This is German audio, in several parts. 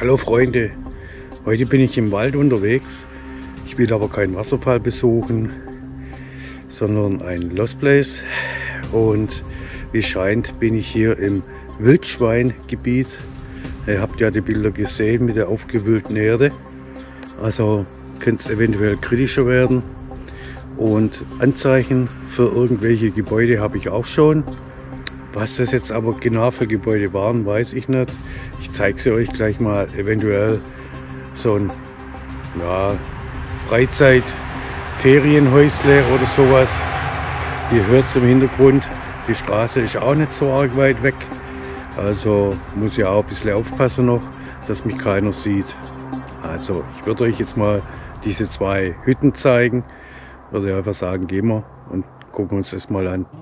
Hallo Freunde, heute bin ich im Wald unterwegs. Ich will aber keinen Wasserfall besuchen, sondern ein Lost Place. Und wie es scheint, bin ich hier im Wildschweingebiet. Ihr habt ja die Bilder gesehen mit der aufgewühlten Erde. Also könnte es eventuell kritischer werden. Und Anzeichen für irgendwelche Gebäude habe ich auch schon. Was das jetzt aber genau für Gebäude waren, weiß ich nicht. Ich zeige sie euch gleich mal. Eventuell so ein Freizeit-Ferienhäusle oder sowas. Ihr hört es im Hintergrund, die Straße ist auch nicht so arg weit weg. Also muss ich auch ein bisschen aufpassen noch, dass mich keiner sieht. Also ich würde euch jetzt mal diese zwei Hütten zeigen. Würde einfach sagen, gehen wir und gucken uns das mal an.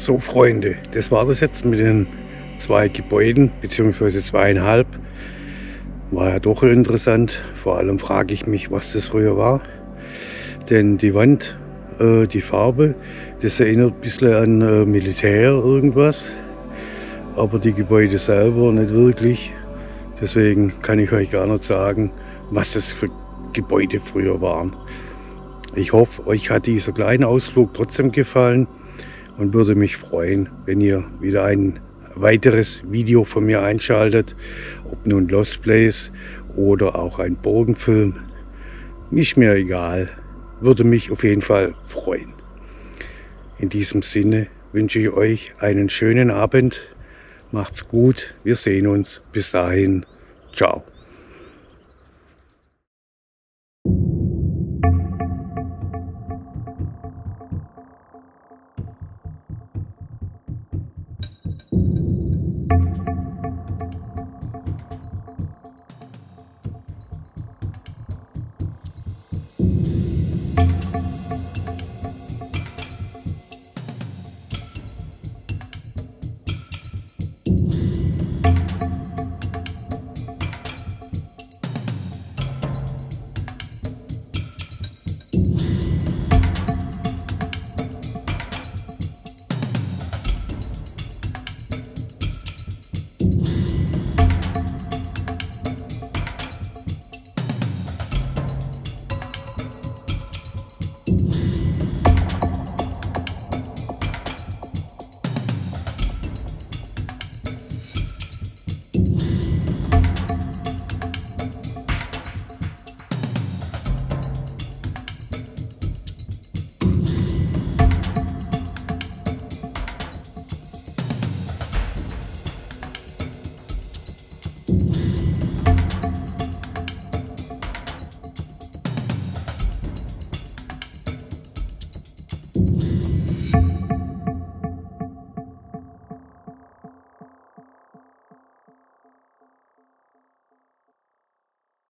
So Freunde, das war das jetzt mit den 2 Gebäuden, beziehungsweise 2,5. War ja doch interessant. Vor allem frage ich mich, was das früher war. Denn die Wand, die Farbe, das erinnert ein bisschen an Militär irgendwas. Aber die Gebäude selber nicht wirklich. Deswegen kann ich euch gar nicht sagen, was das für Gebäude früher waren. Ich hoffe, euch hat dieser kleine Ausflug trotzdem gefallen und würde mich freuen, wenn ihr wieder ein weiteres Video von mir einschaltet. Ob nun Lost Place oder auch ein Burgenfilm. Nicht mir egal. Würde mich auf jeden Fall freuen. In diesem Sinne wünsche ich euch einen schönen Abend. Macht's gut. Wir sehen uns. Bis dahin. Ciao.